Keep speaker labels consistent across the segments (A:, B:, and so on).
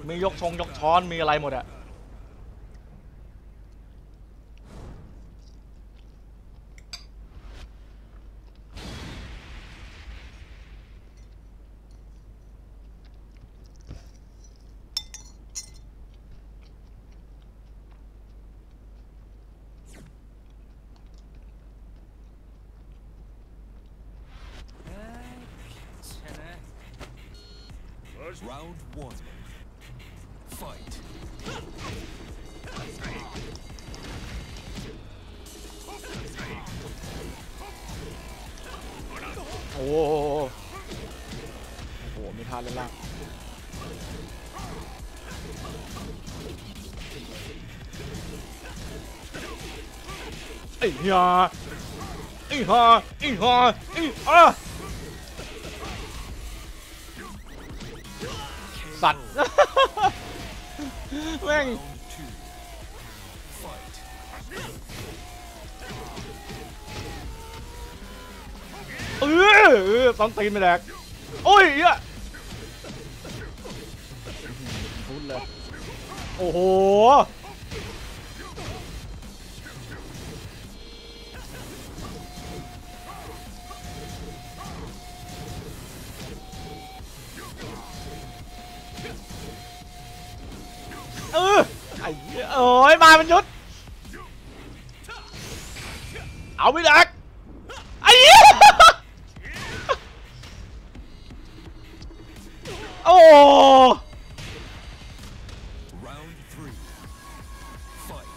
A: มียกช้อนมีอะไรหมดอะ
B: Round 1. Fight.
A: โอ้โหมีท่าเล่นล่างไอ้เหี้ยไอ้ห่าไอ้ห่าไอ้สัตว์แม่ง ต้องตีนไปแดกโอ้ยอ่ะพูดเลยโอ้โหไอ้โอ้ยมาเป็นยุทธเอาไปแดกไอ้โอ้
B: Round 3. Fight.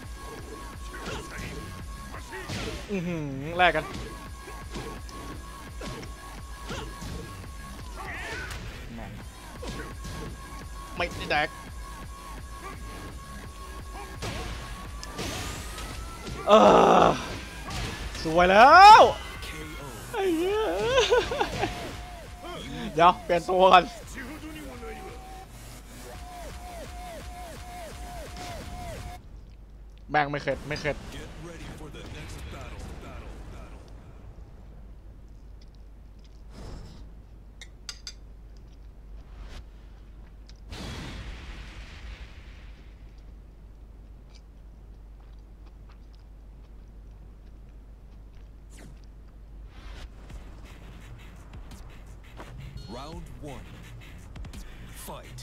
A: แลกกันไม่ได้แดกสวยแล้วไอ้เหี้ยเดี๋ยวเปลี่ยนตัวกันแม่งไม่เข็ดไม่เข็ด
B: Round 1. Fight.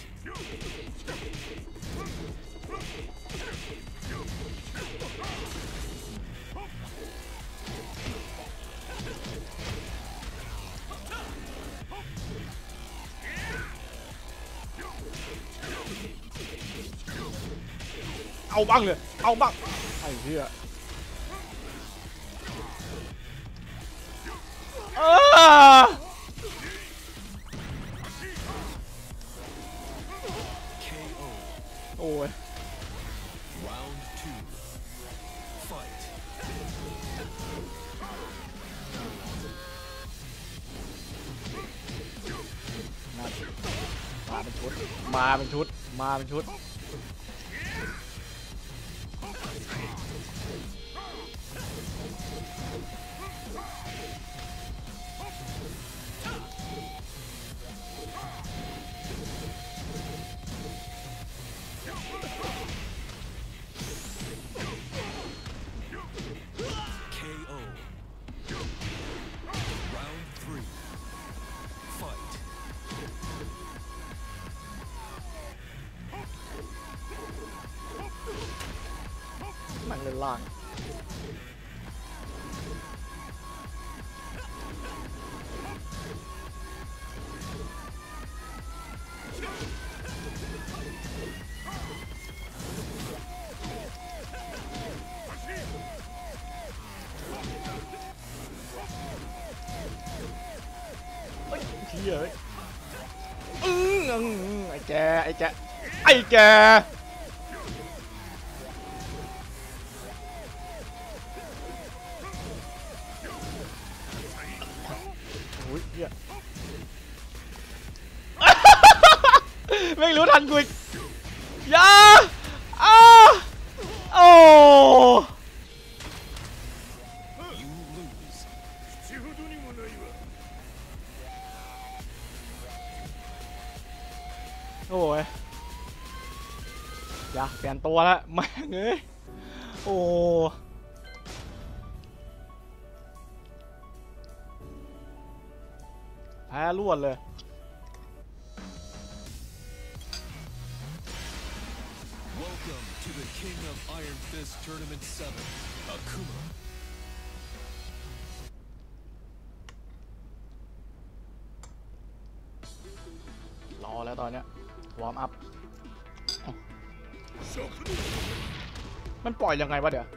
A: เอาบ้างเลยเอาบ้างไอ้เหี้ยโอ้ย
B: Round 2. Fight.
A: มาเป็นชุดมาเป็นชุดมาเป็นชุดมันเล่นล่างเฮียไอ้แกไอ้แกไอ้แกโอ้ยเฮียไม่รู้ทันกูอีกยาอ้าโอ้โอ้ยอย่าเปลี่ยนตัวละแม่งเอ้ยโอ้แพ้รวดเลย
B: Welcome to the King of Iron Fist Tournament 7, Akuma.
A: รอแล้วตอนเนี้ยวอร์มอัพมันปล่อยยังไงวะเดี๋ยว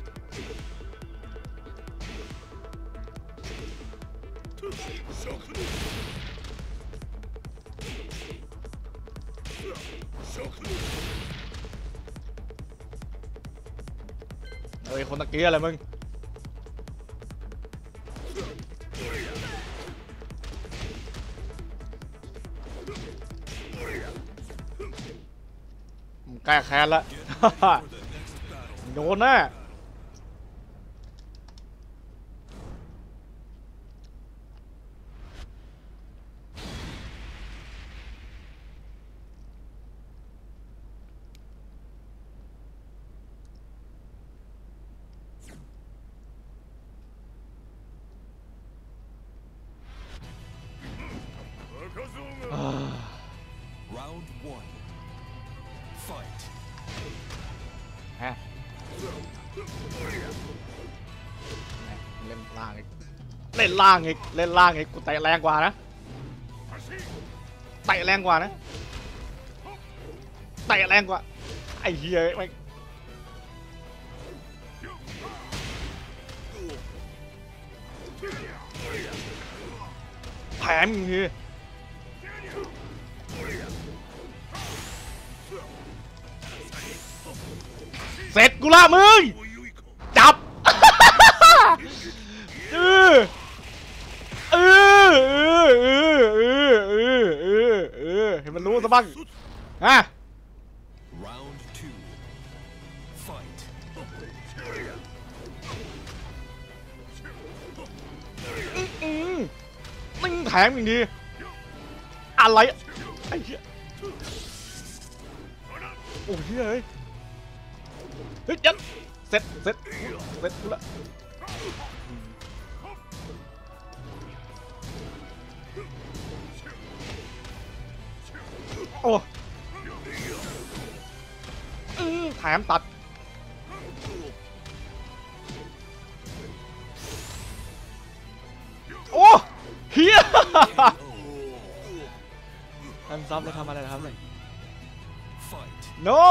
A: เฮ้ยคนตะกี้อะไรมึงแก้แค้นละ โดนแน่
B: Round 1. Fight.
A: ฮะเล่นล่างอีกเล่นล่างอีกเล่นล่างอีกกูเตะแรงกว่านะเตะแรงกว่านะเตะแรงกว่าไอ้เหี้ยไม่แถมอีกทีเสร็จกูละมึงจับเให้มันรู้ซะบ้างฮะ
B: Round 2. Fight.
A: มึงแถมอีกทีอะไรไอ้เหี้ยโอ้ยเฮ้ยเฮ้ยยันเสร็จกูละโอ้แถมตัดโอ้เฮียทำซ้ำแล้วทำอะไรนะครับเนี่ย
B: Fight.
A: no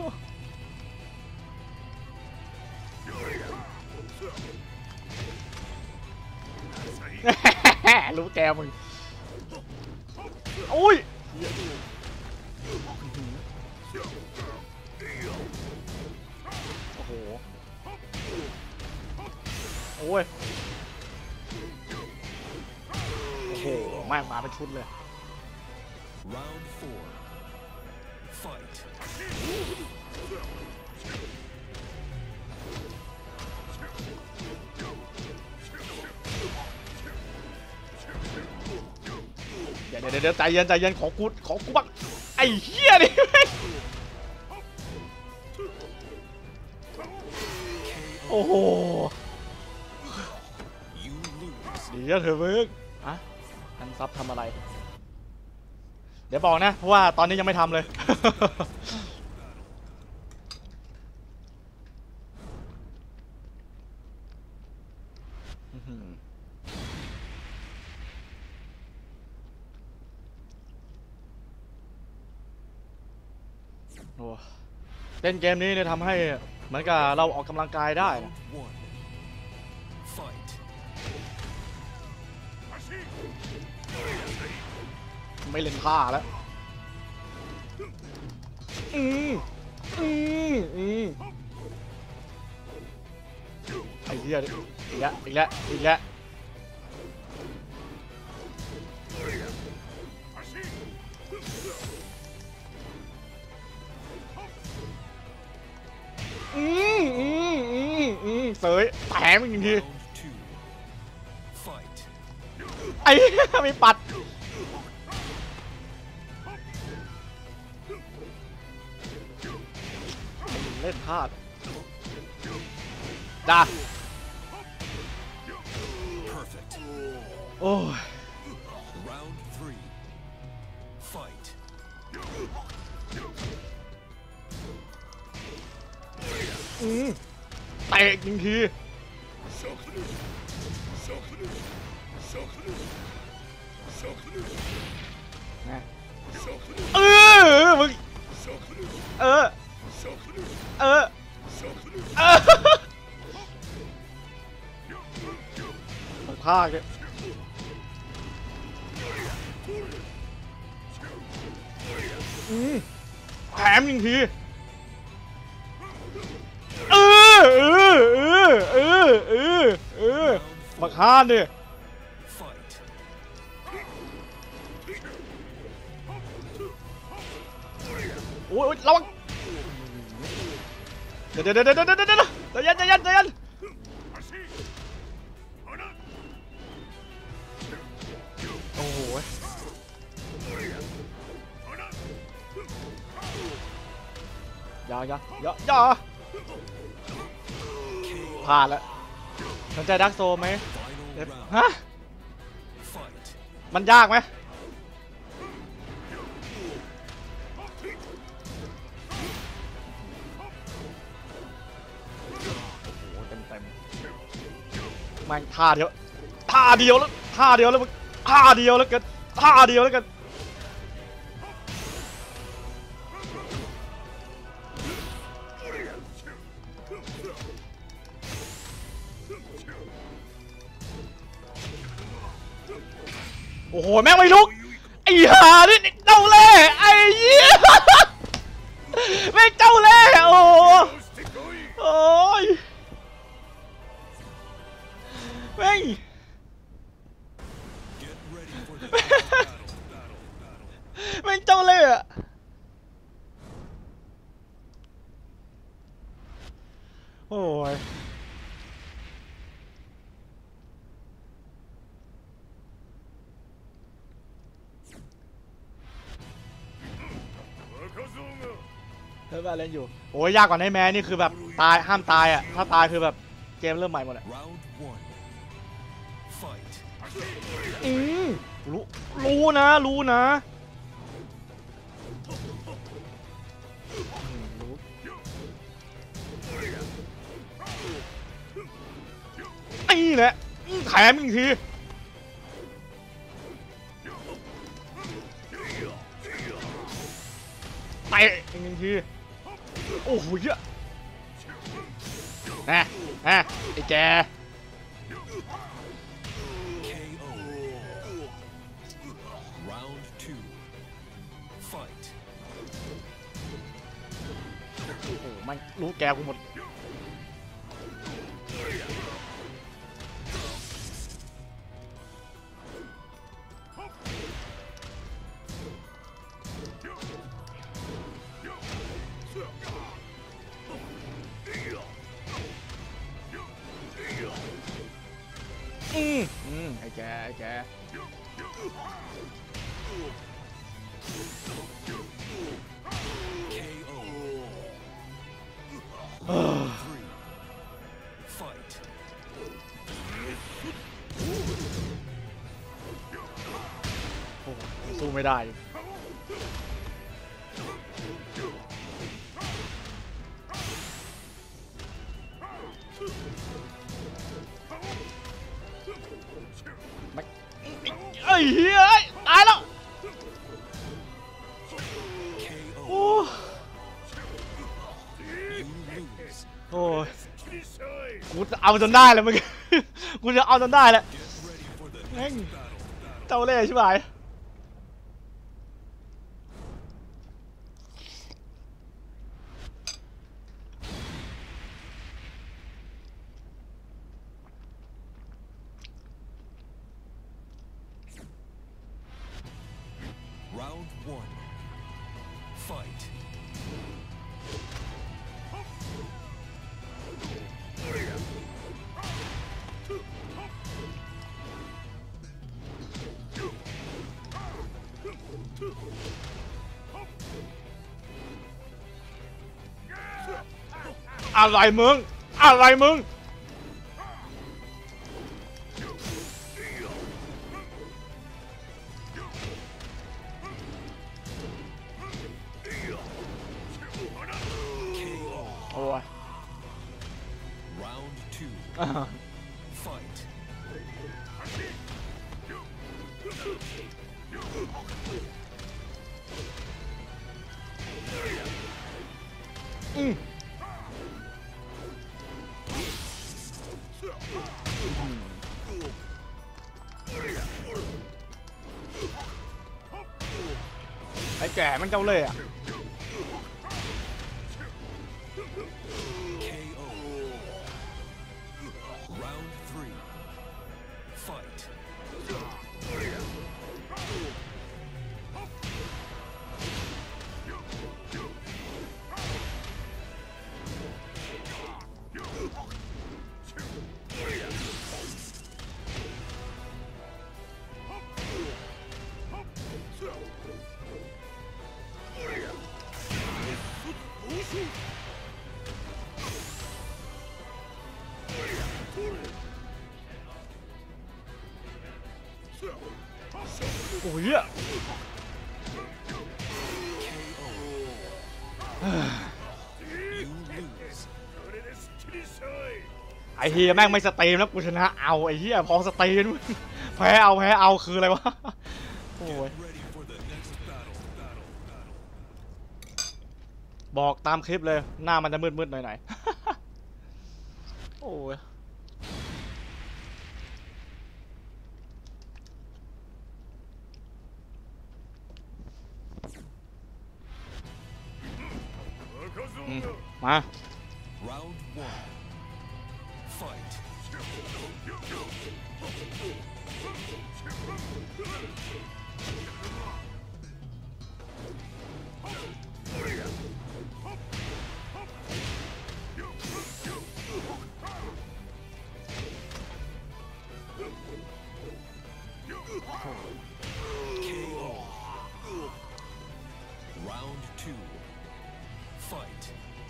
A: รู้แกมึงโอ้ยโอ้โหโอ้ยโอ้โหแม่งมาเป็นชุดเลย
B: Round 4. Fight.
A: เดี๋ยวใจเย็นขอกูบ้างไอ้เหี้ยนี่โอ้โห
B: You lose.
A: เดี๋ยวเถอะมึงอะอันซับทำอะไรเดี๋ยวบอกนะเพราะว่าตอนนี้ยังไม่ทำเลย โอ้เล่นเกมนี้เนี่ยทำให้เหมือนกับเราออกกำลังกายได้นะ
B: Round 1. Fight.
A: ไม่เล่นท่าแล้วไอ้เหี้ยอีกแล้วเสยแถมอีกที
B: Round 2. Fight.
A: ไอ้ไม่ปัดล่นพลาดจ้า
B: Perfect.
A: โอ้ย
B: Round 3. Fight.
A: เตะยิงทีนะมึงเออพลาดเลยแถมยิงทีบักฮานดิ
B: Fight.
A: โอ้ยระวังเดี๋ยวใจเย็นโอ้โหอย่าพลาดแล้วสนใจดักโซไหม
B: Final round.
A: ฮะ
B: Fight.
A: มันยากไหมโอ้โหเต็มแม่งท่าเดียวแล้วมึงท่าเดียวแล้วกันโอ้โหแม่งไม่ลุกไอ้ห่านี่เจ้าเล่ห์ไอ้เหี้ยแม่งเจ้าเล่ห์โอ้ยแม่ง
B: Get ready for the battle.
A: แม่งเจ้าเล่ห์อะโอ้ยเฮ้ยเล่นอยู่โอ้ยยากกว่าในแม่นี่คือแบบตายห้ามตายอ่ะถ้าตายคือแบบเกมเริ่มใหม่หมดอ่ะ
B: Round 1. Fight.
A: รู้นะนี่แหละแถมอีกทีเตะอีกหนึ่งทีโอ้โหเยอะนะไอ้แก
B: KO. Round 2. Fight.
A: โอ้โหมันรู้แกกูหมดไอ้แก
B: KO. Round 3. Fight.
A: โอ้โหสู้ไม่ได้ไอ้เหี้ยตายแล้วโอ้
B: You lose.
A: โอ้ยกูจะเอาจนได้เลยมึง กูจะเอาจนได้แหละ
B: Get ready for the
A: แม่ง
B: next battle.
A: เจ้าเล่ห์ใช่ไหม
B: Round 1. Fight.
A: โอะไรมึงอะไรมึงโอ้ย
B: Round 2. Fight.
A: ไอ้แก่มันเจ้าเล่ห์อะ
B: KO. Round 3. Fight.
A: โอ้ย
B: KO.
A: ไอ้เฮียแม่งไม่สตรีมแล้วกูชนะเอาไอ้เฮียพอสตรีมแพ้เอาคืออะไรวะโอ้ย
B: Ready for the next battle.
A: บอกตามคลิปเลยหน้ามันจะมืดๆหน่อยๆโอ้ยมา
B: Round 1. Fight. 2. Fight.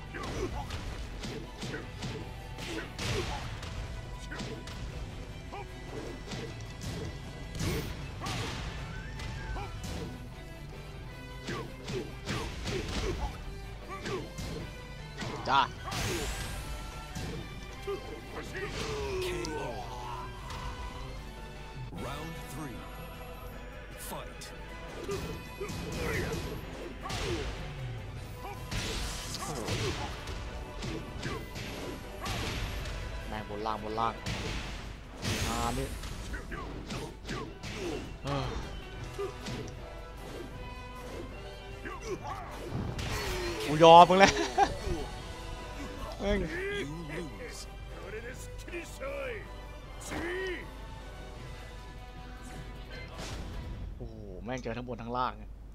A: จ้า
B: KO. Round 3. Fight.
A: แม่งบนล่างนี่กูยอมมึงแล้วแม่ง
B: You lose.
A: โอ้โหแม่งเจอทั้งบนทั้งล่าง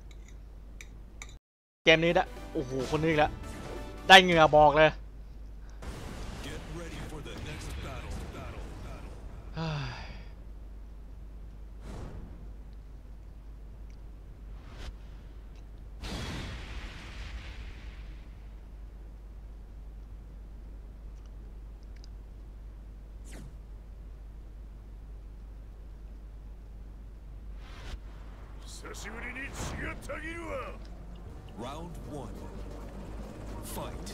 A: เกมนี้นะโอ้โหคนนี้อีกแล้วได้เหงื่อบอกเลย
B: Get ready for the next battle.
A: เฮ้ย
B: Round 1. Fight.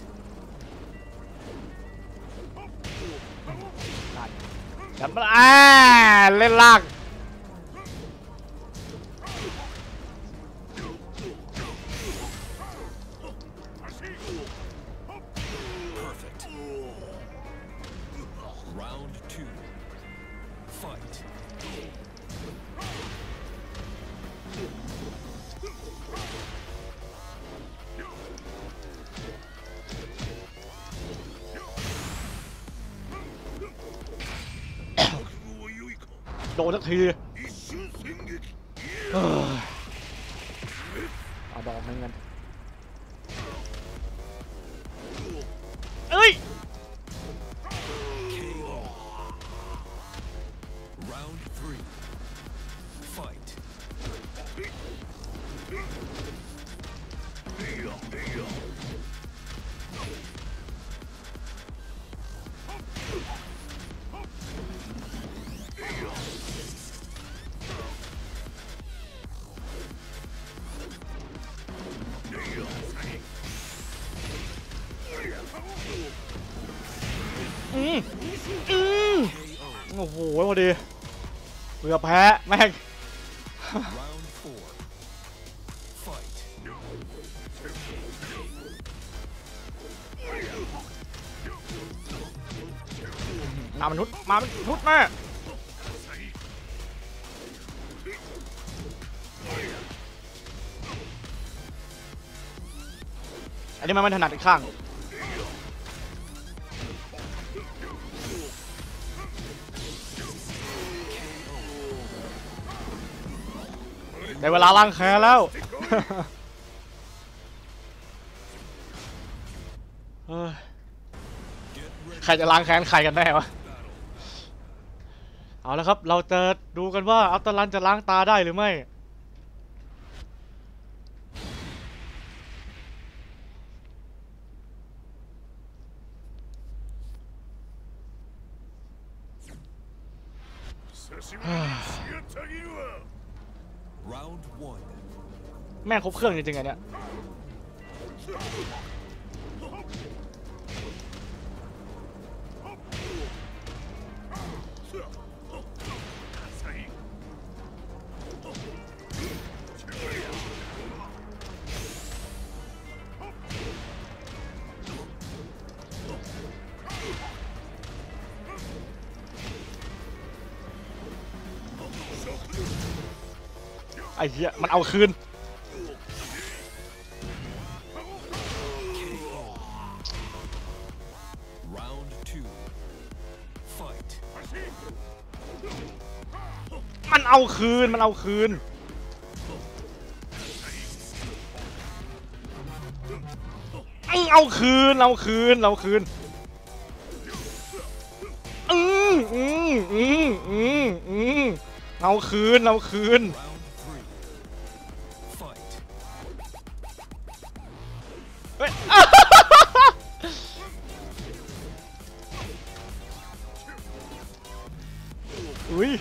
A: จับมาเล่นล่าง
B: Perfect. Round 2. Fight.
A: โดนสักทีเอาดอกนึงกันเอ้ย
B: KO. Round 3. Fight.
A: โโอ้โหพอดีเกือบแพ้แม่ง
B: Round 4. Fight.
A: มามนุษย์มามนุษย์แม่อันนี้มันถนัดอีกข้างได้เวลาล้างแค้นแล้ว ใครจะล้างแค้นใครกันแน่วะ เอาละครับ เราจะดูกันว่าอัลตรันจะล้างตาได้หรือไม่
B: Round 1.
A: แม่งครบเครื่องจริงๆอันเนี้ยไอ้เหี้ยมันเอาคืน
B: Round 2. Fight.
A: มันเอาคืนมันเอาคืนเอาคืนเอาคืนเอาคืนเอาคืนเอาคืน
B: Round 3. Fight.
A: เฮ้ย อุ้ย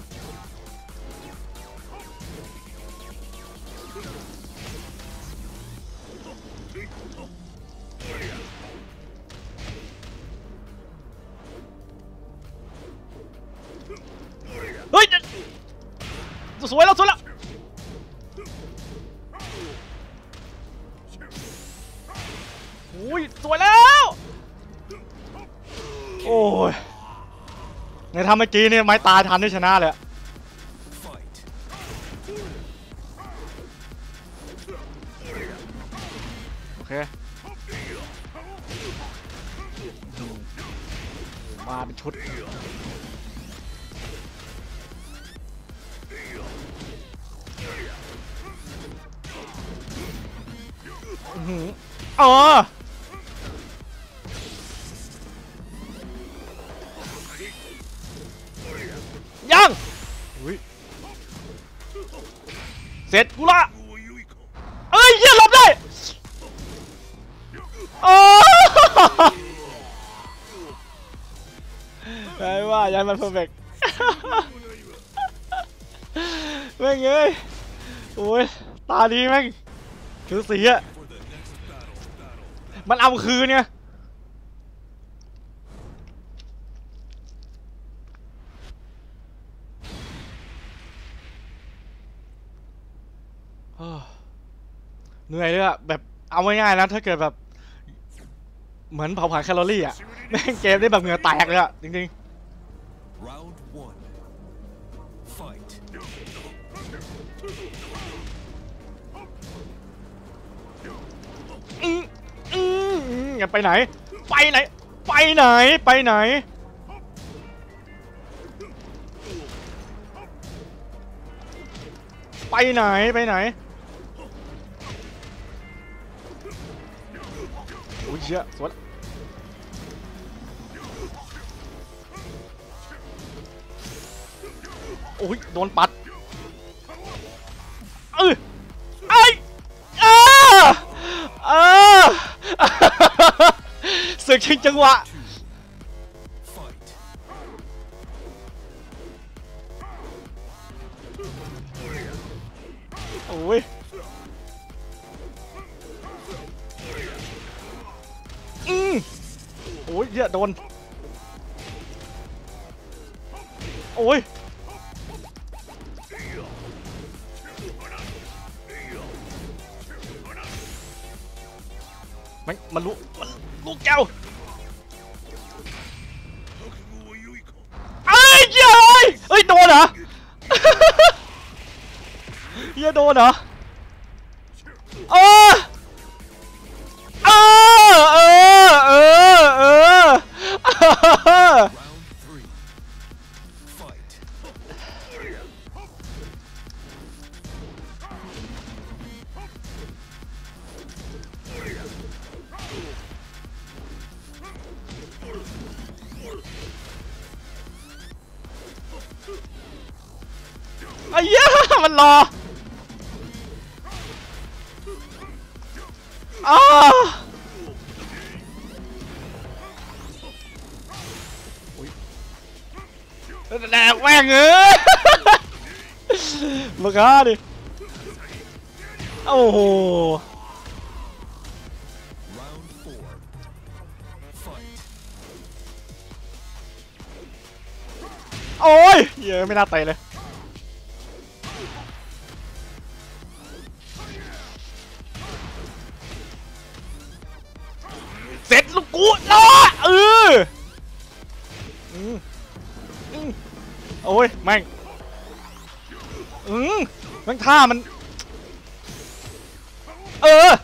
A: เฮ้ยสวยแล้วสวยแล้วอุ้ยสวยแล้วโอ้ยในทำเมื่อกี้เนี่ยไม้ตายทันได้ชนะเลย
B: Fight.
A: โอเคมาเป็นชุดอ๋อยังเสร็จกูละเอ้ยเหี้ยหลบได้โอ้ไอ้ว่ายันมันเพอร์เฟกต์แม่งเอ้ยโอ้ยตาดีแม่งคือสีอะมันเอาคืนเนี่ยเหนื่อยเลยอะแบบเอาง่ายๆนะถ้าเกิดแบบเหมือนเผาผลาญแคลอรี่อะแม่งเกมได้แบบเหงื่อแตกเลยอะจริง
B: Round 1. Fight.
A: อย่าไปไหนไปไหนไปไหนไปไหนไปไหนไปไหนโอ้ยเชี่ยสวนโอ้ยโดนปัดไอ้สึกชิงจังหวะ
B: Fight.
A: โอ้ยโอ้ยเยอะโดนโอ้ยมันรู้แก้วไอ้เหี้ยเอ้ยโดนเหรอ เหี้ยโดนเหรอเออเออเออเออเออ ไอ้เหี้ยมันรออ้าแดกแม่งเอ้ยมาฆ่าดิโอ้โหโอ้ยเหี้ยไม่น่าเตะเลยเสร็จลูกกูรอโอ้ยแม่งแม่งท่ามัน